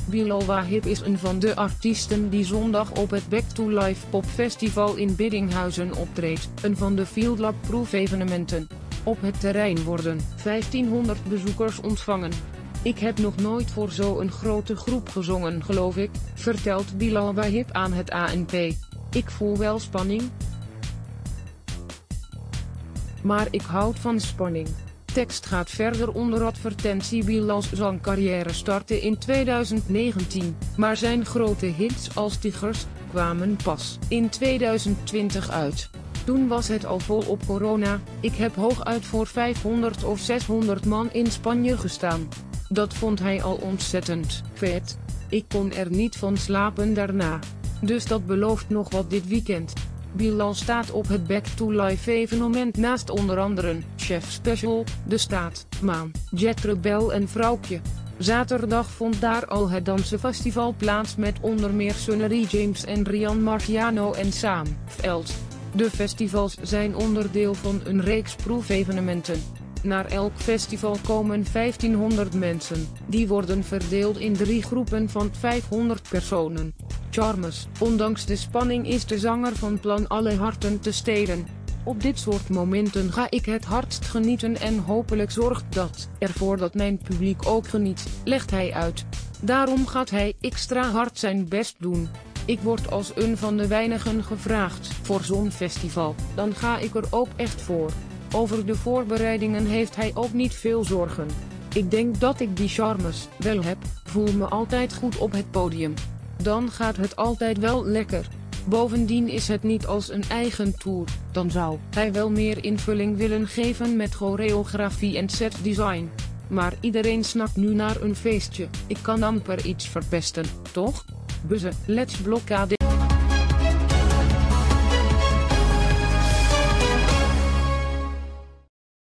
Bilal Wahib is een van de artiesten die zondag op het Back to Life Popfestival in Biddinghuizen optreedt, een van de Field Lab proefevenementen. Op het terrein worden 1500 bezoekers ontvangen. Ik heb nog nooit voor zo'n grote groep gezongen geloof ik, vertelt Bilal Wahib aan het ANP. Ik voel wel spanning, maar ik houd van spanning. Tekst gaat verder onder advertentie. Bilal's zangcarrière startte in 2019, maar zijn grote hits als Tigers kwamen pas in 2020 uit. Toen was het al volop corona. Ik heb hooguit voor 500 of 600 man in Spanje gestaan. Dat vond hij al ontzettend vet. Ik kon er niet van slapen daarna. Dus dat belooft nog wat dit weekend. Bilal staat op het Back to Life evenement naast onder andere Chef Special, De Staat, Maan, Jet Rebel en Vrouwtje. Zaterdag vond daar al het dansenfestival plaats met onder meer Sunnery James en Rian Marciano en Sam Veld. De festivals zijn onderdeel van een reeks proefevenementen. Naar elk festival komen 1500 mensen, die worden verdeeld in 3 groepen van 500 personen. Charmes, ondanks de spanning is de zanger van plan alle harten te stelen. Op dit soort momenten ga ik het hardst genieten en hopelijk zorgt dat ervoor dat mijn publiek ook geniet, legt hij uit. Daarom gaat hij extra hard zijn best doen. Ik word als een van de weinigen gevraagd voor zo'n festival, dan ga ik er ook echt voor. Over de voorbereidingen heeft hij ook niet veel zorgen. Ik denk dat ik die charmes wel heb, voel me altijd goed op het podium. Dan gaat het altijd wel lekker. Bovendien is het niet als een eigen tour, dan zou hij wel meer invulling willen geven met choreografie en setdesign. Maar iedereen snakt nu naar een feestje, ik kan amper iets verpesten, toch? Buzzen, let's blokkade.